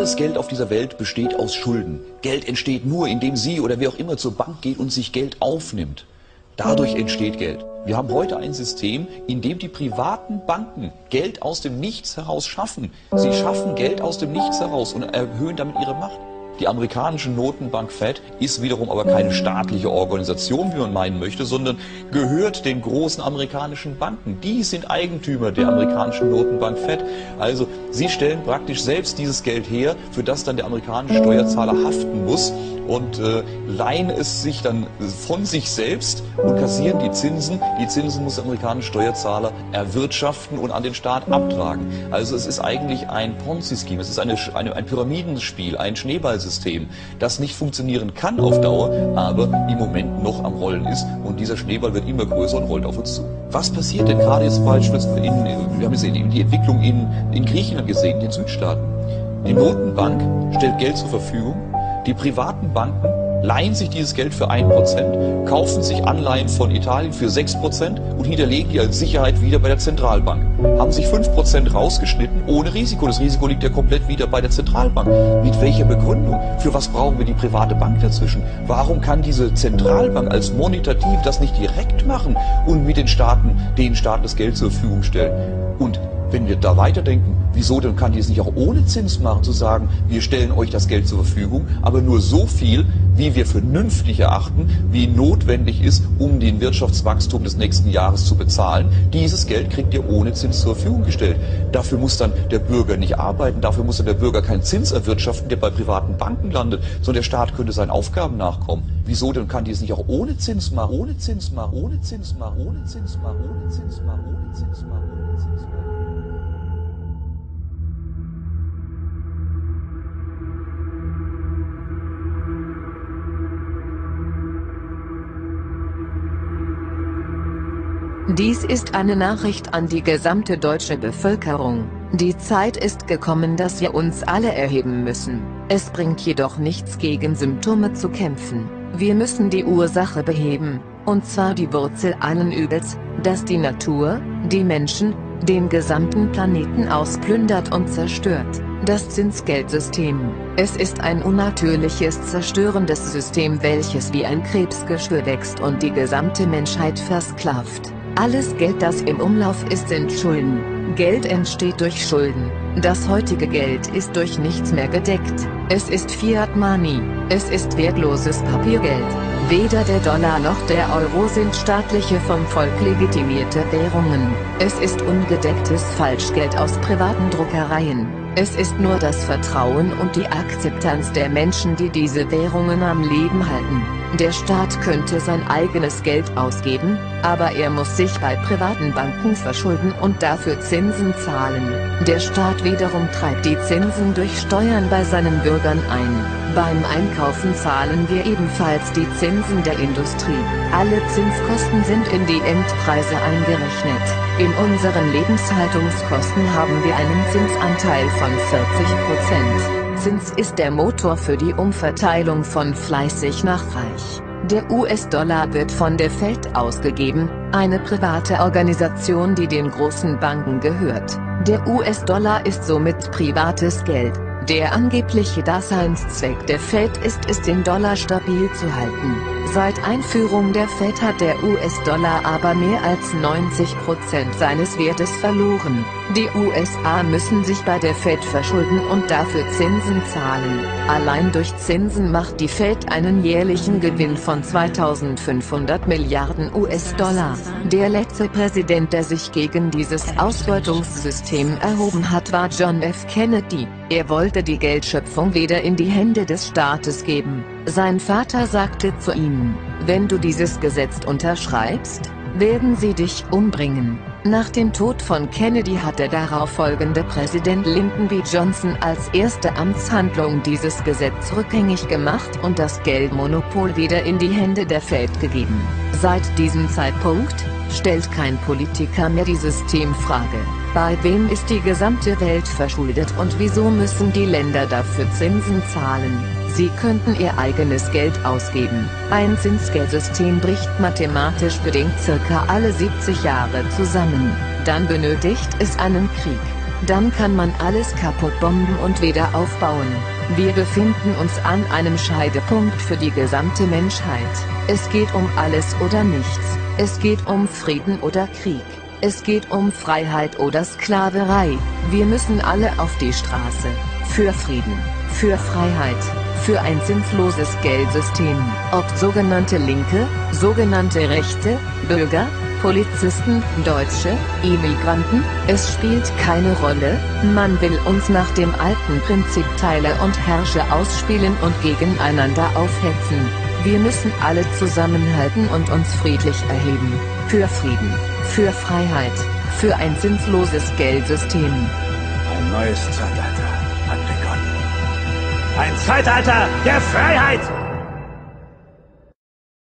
Alles Geld auf dieser Welt besteht aus Schulden. Geld entsteht nur, indem Sie oder wer auch immer zur Bank geht und sich Geld aufnimmt. Dadurch entsteht Geld. Wir haben heute ein System, in dem die privaten Banken Geld aus dem Nichts heraus schaffen. Sie schaffen Geld aus dem Nichts heraus und erhöhen damit ihre Macht. Die amerikanische Notenbank Fed ist wiederum aber keine staatliche Organisation, wie man meinen möchte, sondern gehört den großen amerikanischen Banken. Die sind Eigentümer der amerikanischen Notenbank Fed. Also sie stellen praktisch selbst dieses Geld her, für das dann der amerikanische Steuerzahler haften muss und leihen es sich dann von sich selbst und kassieren die Zinsen. Die Zinsen muss der amerikanische Steuerzahler erwirtschaften und an den Staat abtragen. Also es ist eigentlich ein Ponzi-Scheme, es ist ein Pyramidenspiel, ein Schneeballsystem, das nicht funktionieren kann auf Dauer, aber im Moment noch am Rollen ist und dieser Schneeball wird immer größer und rollt auf uns zu. Was passiert denn gerade jetzt beispielsweise wir haben jetzt die Entwicklung in Griechenland gesehen, in den Südstaaten. Die Notenbank stellt Geld zur Verfügung, die privaten Banken leihen sich dieses Geld für 1%, kaufen sich Anleihen von Italien für 6% und hinterlegen die als Sicherheit wieder bei der Zentralbank. Haben sich 5% rausgeschnitten ohne Risiko. Das Risiko liegt ja komplett wieder bei der Zentralbank. Mit welcher Begründung? Für was brauchen wir die private Bank dazwischen? Warum kann diese Zentralbank als Monetativ das nicht direkt machen und mit den Staaten das Geld zur Verfügung stellen? Und wenn wir da weiterdenken, wieso denn kann die es nicht auch ohne Zins machen, zu sagen, wir stellen euch das Geld zur Verfügung, aber nur so viel, wie wir vernünftig erachten, wie notwendig ist, um den Wirtschaftswachstum des nächsten Jahres zu bezahlen. Dieses Geld kriegt ihr ohne Zins zur Verfügung gestellt. Dafür muss dann der Bürger nicht arbeiten, dafür muss dann der Bürger keinen Zins erwirtschaften, der bei privaten Banken landet, sondern der Staat könnte seinen Aufgaben nachkommen. Wieso denn kann die es nicht auch ohne Zins machen, ohne Zins machen, ohne Zins machen, ohne Zins machen, ohne Zins machen, ohne Zins machen, ohne Zins machen? Dies ist eine Nachricht an die gesamte deutsche Bevölkerung. Die Zeit ist gekommen, dass wir uns alle erheben müssen. Es bringt jedoch nichts, gegen Symptome zu kämpfen. Wir müssen die Ursache beheben, und zwar die Wurzel allen Übels, das die Natur, die Menschen, den gesamten Planeten ausplündert und zerstört. Das Zinsgeldsystem. Es ist ein unnatürliches, zerstörendes System, welches wie ein Krebsgeschwür wächst und die gesamte Menschheit versklavt. Alles Geld, das im Umlauf ist, sind Schulden. Geld entsteht durch Schulden. Das heutige Geld ist durch nichts mehr gedeckt. Es ist Fiat Money. Es ist wertloses Papiergeld. Weder der Dollar noch der Euro sind staatliche, vom Volk legitimierte Währungen. Es ist ungedecktes Falschgeld aus privaten Druckereien. Es ist nur das Vertrauen und die Akzeptanz der Menschen, die diese Währungen am Leben halten. Der Staat könnte sein eigenes Geld ausgeben, aber er muss sich bei privaten Banken verschulden und dafür Zinsen zahlen. Der Staat wiederum treibt die Zinsen durch Steuern bei seinen Bürgern ein. Beim Einkaufen zahlen wir ebenfalls die Zinsen der Industrie. Alle Zinskosten sind in die Endpreise eingerechnet. In unseren Lebenshaltungskosten haben wir einen Zinsanteil von 40%. Zins ist der Motor für die Umverteilung von fleißig nach reich. Der US-Dollar wird von der Fed ausgegeben, eine private Organisation, die den großen Banken gehört. Der US-Dollar ist somit privates Geld. Der angebliche Daseinszweck der Fed ist es, den Dollar stabil zu halten. Seit Einführung der Fed hat der US-Dollar aber mehr als 90% seines Wertes verloren. Die USA müssen sich bei der Fed verschulden und dafür Zinsen zahlen. Allein durch Zinsen macht die Fed einen jährlichen Gewinn von 2.500 Milliarden US-Dollar. Der letzte Präsident, der sich gegen dieses Ausbeutungssystem erhoben hat, war John F. Kennedy. Er wollte die Geldschöpfung wieder in die Hände des Staates geben. Sein Vater sagte zu ihm: Wenn du dieses Gesetz unterschreibst, werden sie dich umbringen. Nach dem Tod von Kennedy hat der darauffolgende Präsident Lyndon B. Johnson als erste Amtshandlung dieses Gesetz rückgängig gemacht und das Geldmonopol wieder in die Hände der Fed gegeben. Seit diesem Zeitpunkt stellt kein Politiker mehr die Systemfrage: Bei wem ist die gesamte Welt verschuldet und wieso müssen die Länder dafür Zinsen zahlen? Sie könnten ihr eigenes Geld ausgeben. Ein Zinsgeldsystem bricht mathematisch bedingt circa alle 70 Jahre zusammen. Dann benötigt es einen Krieg. Dann kann man alles kaputt bomben und wieder aufbauen. Wir befinden uns an einem Scheidepunkt für die gesamte Menschheit. Es geht um alles oder nichts. Es geht um Frieden oder Krieg. Es geht um Freiheit oder Sklaverei. Wir müssen alle auf die Straße. Für Frieden. Für Freiheit. Für ein sinnloses Geldsystem. Ob sogenannte Linke, sogenannte Rechte, Bürger, Polizisten, Deutsche, Immigranten, es spielt keine Rolle, man will uns nach dem alten Prinzip teile und herrsche ausspielen und gegeneinander aufhetzen. Wir müssen alle zusammenhalten und uns friedlich erheben. Für Frieden, für Freiheit, für ein sinnloses Geldsystem. Ein neues Zeitalter hat begonnen. Ein Zeitalter der Freiheit!